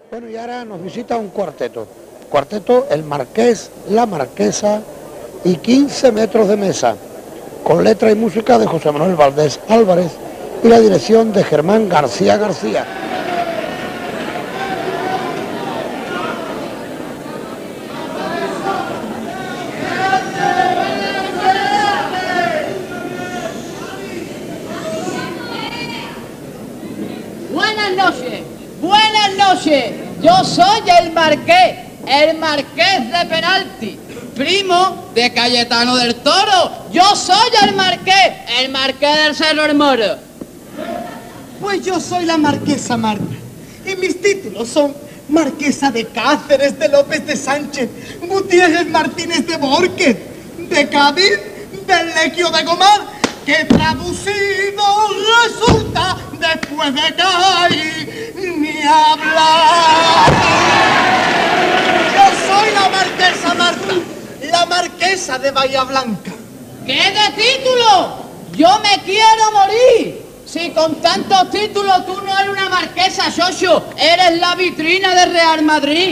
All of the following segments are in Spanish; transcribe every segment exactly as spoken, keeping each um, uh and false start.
Bueno, y ahora nos visita un cuarteto. Cuarteto El Marqués, La Marquesa y quince metros de mesa, con letra y música de José Manuel Valdés Álvarez y la dirección de Germán García García. Buenas noches, buenas noches. Yo soy el Marqués, el Marqués de Penalti, primo de Cayetano del Toro. Yo soy el Marqués, el Marqués del Cerro del Moro. Pues yo soy la Marquesa Marta, y mis títulos son Marquesa de Cáceres, de López de Sánchez, Gutiérrez Martínez de Borges, de Cádiz, del Lequio de Gomar, que traducido resulta después de caer ni hablar. Yo soy la Marquesa Marta, la Marquesa de Bahía Blanca. ¿Qué de título? Yo me quiero morir. Si con tantos títulos tú no eres una marquesa, Xoxo, eres la vitrina de Real Madrid.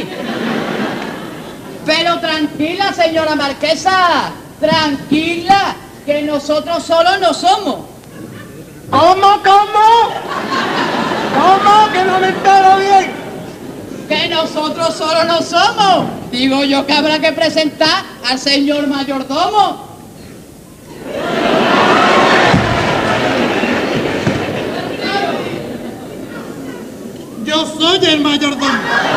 Pero tranquila, señora marquesa, tranquila, que nosotros solos no somos. ¿Cómo, cómo? ¿Cómo? Que no me entero bien. Que nosotros solos no somos. Digo yo que habrá que presentar al señor mayordomo. Yo soy el mayordomo,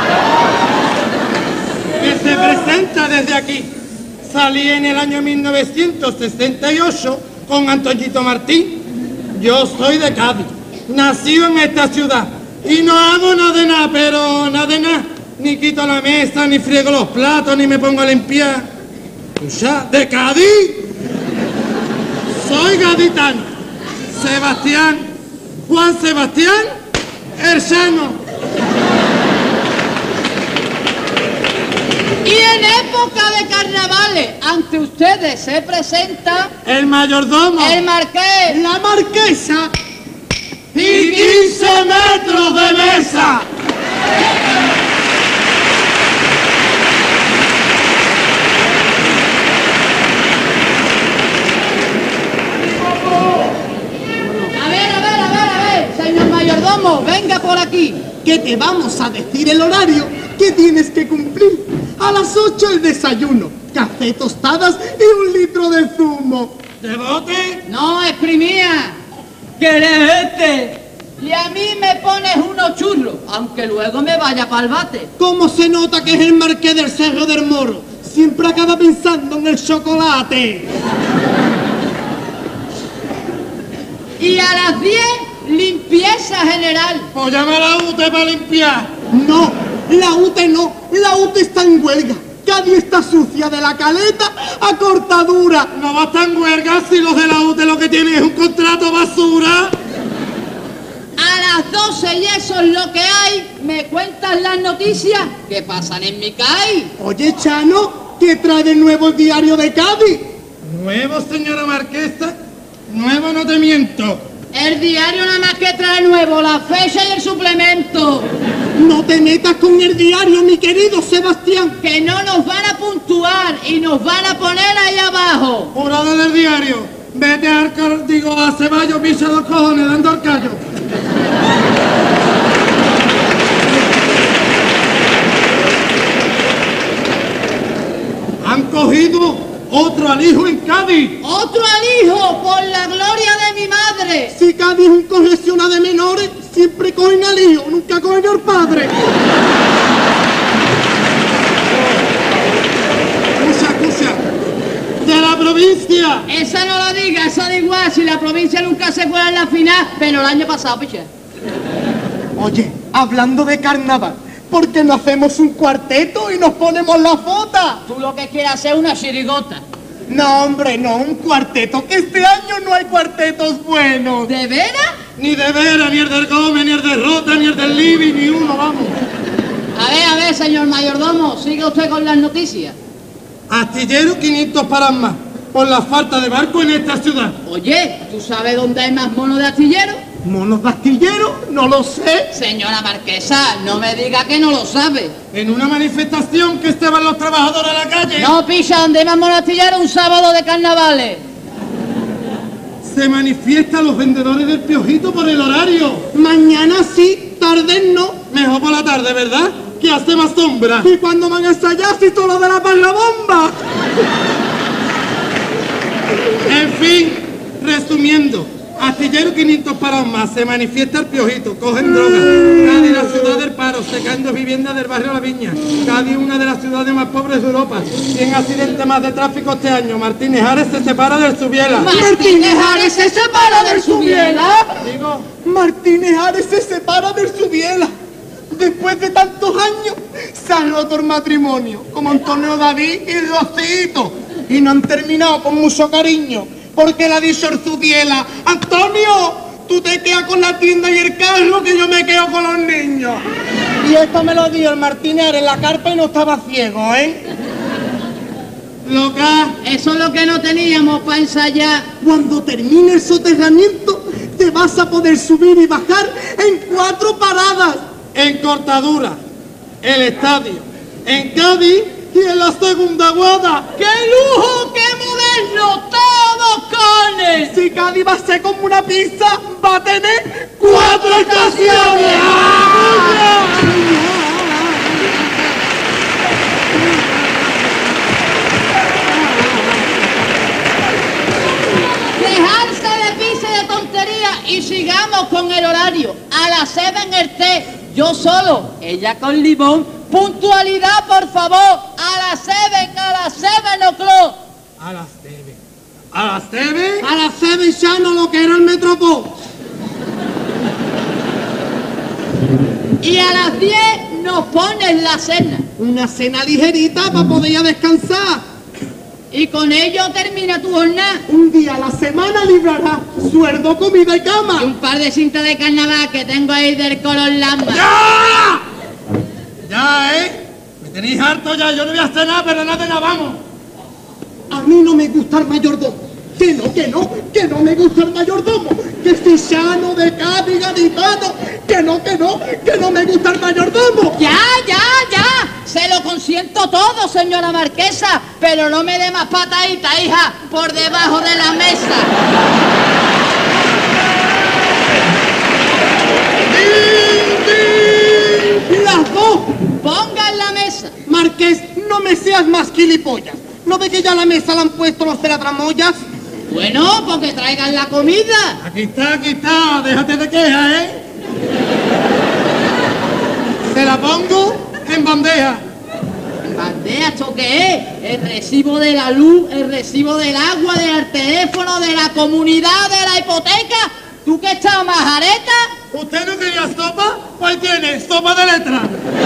que se presenta desde aquí. Salí en el año mil novecientos sesenta y ocho con Antoñito Martín. Yo soy de Cádiz, nacido en esta ciudad, y no hago nada de nada, pero nada de nada. Ni quito la mesa, ni friego los platos, ni me pongo a limpiar. ¿Escucha? ¿De Cádiz? Soy gaditano. Sebastián, Juan Sebastián, el Llano. Y en época de carnavales, ante ustedes se presenta El mayordomo, el marqués, la marquesa y quince metros de mesa. A ver, a ver, a ver, a ver, señor mayordomo, venga por aquí. Que te vamos a decir el horario que tienes que cumplir. A las ocho el desayuno, café, tostadas y un litro de zumo. ¿De bote? No, exprimía. ¿Quieres este? Y a mí me pones unos churros, aunque luego me vaya para el bate. ¿Cómo se nota que es el Marqués del Cerro del Moro? Siempre acaba pensando en el chocolate. Y a las diez, limpieza general. Pues llama a la U T E para limpiar. No, la U T E no, la U T E está en huelga. Cádiz está sucia de la caleta a cortadura. No va a estar en huelga si los de la U T E lo que tienen es un contrato basura. A las doce, y eso es lo que hay, me cuentan las noticias que pasan en mi C A I. Oye, Chano, ¿qué trae de nuevo el diario de Cádiz? ¿Nuevo, señora marquesa? Nuevo, no te miento. El diario nada más que trae nuevo, la fecha y el suplemento. No te metas con el diario, mi querido Sebastián. Que no nos van a puntuar y nos van a poner ahí abajo. Jurado del diario, vete a Arcar, digo a Ceballos, picha los cojones, dando al callo. Han cogido otro alijo en Cádiz. ¡Otro alijo por la gloria de mi madre! Si Cádiz es un correccional de menores, siempre cogen al hijo, nunca cogen al padre. Escucha, escucha. De la provincia. Esa no lo diga, esa da igual, si la provincia nunca se fue en la final, pero el año pasado, picha. Oye, hablando de carnaval, ¿por qué no hacemos un cuarteto y nos ponemos la fota? Tú lo que quieres hacer es una chirigota. No, hombre, no, un cuarteto, que este año no hay cuartetos buenos. ¿De veras? Ni de Vera, ni el del Gómez, ni el de Rota, ni el del Libby, ni uno, vamos. A ver, a ver, señor mayordomo, siga usted con las noticias. Astillero quinientos paras más, por la falta de barco en esta ciudad. Oye, ¿tú sabes dónde hay más monos de astillero? ¿Monos de astillero? No lo sé. Señora marquesa, no me diga que no lo sabe. En una manifestación que estaban los trabajadores a la calle. No, picha, ¿dónde más monastillero un sábado de carnavales? Se manifiestan los vendedores del piojito por el horario. Mañana sí, tarde no. Mejor por la tarde, ¿verdad? Que hace más sombra. ¿Y cuándo van a ensayar si todo lo de la bomba? En fin, resumiendo. Astillero quinientos parados más, se manifiesta el piojito, cogen droga. Cádiz, la ciudad del paro, se caen dos viviendas del barrio La Viña. Cádiz, una de las ciudades más pobres de Europa. cien accidentes más de tráfico este año. Martínez Ares se separa del Subiela. ¿Martínez Ares se separa del Subiela? Digo, Martínez Ares se separa del Subiela. Después de tantos años se han roto el matrimonio, como Antonio David y Rosito. Y no han terminado con mucho cariño, porque le ha dicho el Subiela: Antonio, tú te quedas con la tienda y el carro, que yo me quedo con los niños. Y esto me lo dio el Martínez Ares en la carpa y no estaba ciego, ¿eh? loca. Eso es lo que no teníamos para ensayar. Cuando termine el soterramiento, te vas a poder subir y bajar en cuatro paradas. En Cortadura, el estadio, en Cádiz y en la segunda guada. ¡Qué lujo, qué moderno! ¡Todos cones! Si Cádiz va a ser como una pizza, va a tener ¡Cuatro estaciones! ¡Ah! Dejarse de pis y de tontería y sigamos con el horario. A las seis en el té, yo solo, ella con limón. Puntualidad, por favor. A las seis, a las seven o'clock. A las seven. ¿A las seven? a las seven ya no lo que era el Metropol. Y a las diez nos ponen la cena. Una cena ligerita para poder ya descansar. Y con ello termina tu jornada. Un día a la semana librará sueldo, comida y cama. Y un par de cintas de carnaval que tengo ahí del color lamba. ¡Ya! Ya, ¿eh? Me tenéis harto ya. Yo no voy a hacer nada, pero nada de nada, vamos. A mí no me gusta el mayordomo. Que no, que no, que no me gusta el mayordomo. Que si llano de Cádiz gaditano. Que no, que no, que no me gusta el mayordomo. Ya, ya, ya. Se lo consiento todo, señora marquesa. Pero no me dé más patadita, hija, por debajo de la mesa. Las dos. Ponga en la mesa. Marqués, no me seas más gilipollas. ¿No ve que ya a la mesa le han puesto los celatramoyas? Bueno, porque traigan la comida. Aquí está, aquí está. Déjate de quejas, ¿eh? Te la pongo en bandeja. Bandeja, ¿esto qué es? El recibo de la luz, el recibo del agua, del teléfono, de la comunidad, de la hipoteca. ¿Tú qué estás, majareta? ¿Usted no quería sopa? Pues ahí tiene, sopa de letra.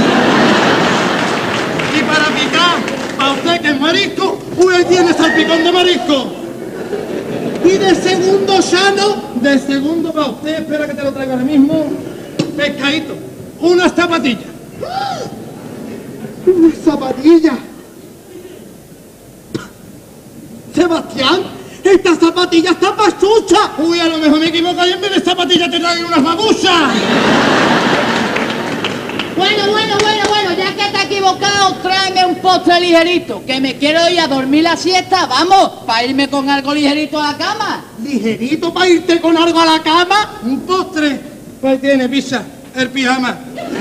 Y para picar, a usted que es marisco, pues ahí tiene salpicón de marisco. Y de segundo llano, De segundo para usted, espera que te lo traiga ahora mismo. Pescadito, unas zapatillas. una zapatilla. Sebastián, esta zapatilla está pachucha. Uy, a lo mejor me equivoco y en vez de zapatillas te traigo unas babuchas. Bueno, bueno, bueno, bueno, ya que te has equivocado, tráeme un postre ligerito, que me quiero ir a dormir la siesta, vamos, para irme con algo ligerito a la cama. Ligerito para irte con algo a la cama. Un postre, pues ahí tiene, pizza, el pijama.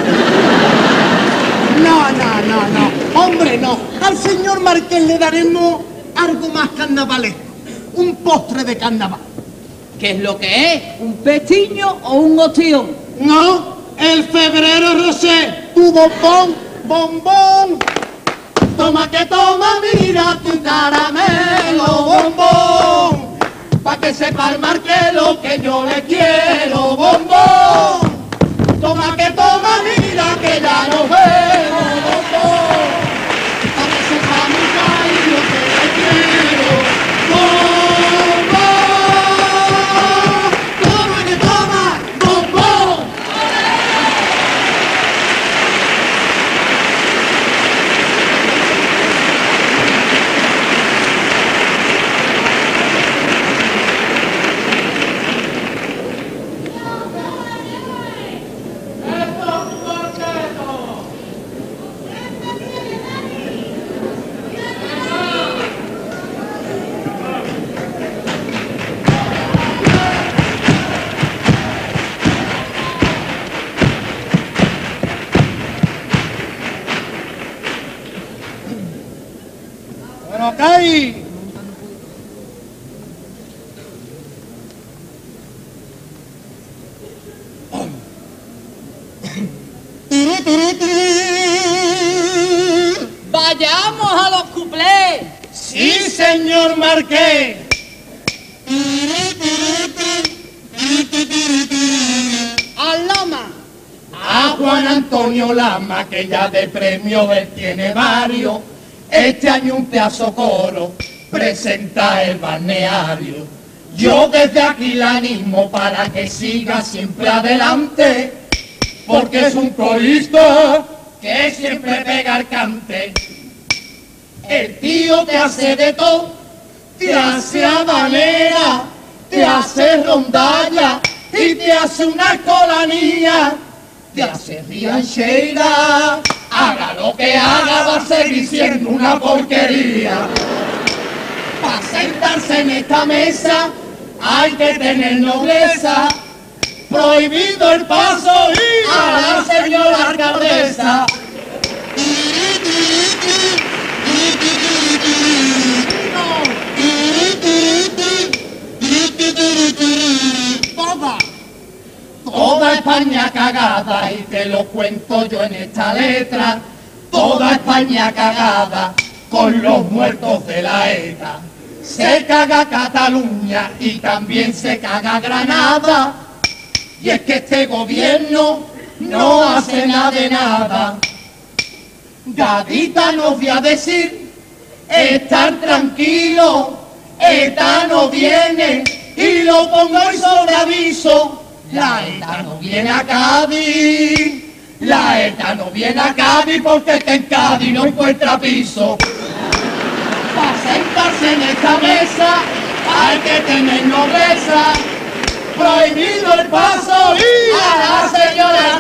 No, no, no, no. Hombre, no. Al señor Marqués le daremos algo más carnavalesco. Un postre de carnaval. ¿Qué es lo que es? ¿Un pestiño o un ostión? No, el febrero rosé. Tu bombón, bombón. Toma que toma, mira tu caramelo, bombón. Pa' que sepa el Marqués lo que yo le quiero, bombón. Toma que toma, mira que ya nos vemos, bombón. Pa' que sepa mi país lo que le quiero, bombón. Toma que toma, bombón. no caí. Vayamos a los cuplés. Sí, señor Marqués. Al Loma. A Juan Antonio Lama, que ya de premio él tiene varios, este año un pedazo coro presenta el balneario. Yo desde aquí la animo para que siga siempre adelante, porque es un corista que siempre pega el cante. El tío te hace de todo, te hace habanera, te hace rondalla y te hace una escolanía, te hace riancheira. Haga lo que haga, va a seguir siendo una porquería. Para sentarse en esta mesa hay que tener nobleza. Prohibido el paso a la señora alcaldesa. Toda, toda España cagada, y te lo cuento yo en esta letra. Toda España cagada con los muertos de la ETA. Se caga Cataluña y también se caga Granada. Y es que este gobierno no hace nada de nada. Gadita nos voy a decir, estar tranquilo, ETA no viene, y lo pongo hoy sobre aviso. La ETA no viene a Cádiz, la ETA no viene a Cádiz, porque es que en Cádiz no encuentra piso. Para sentarse en esta mesa hay que tener nobleza. Prohibido el paso a la señora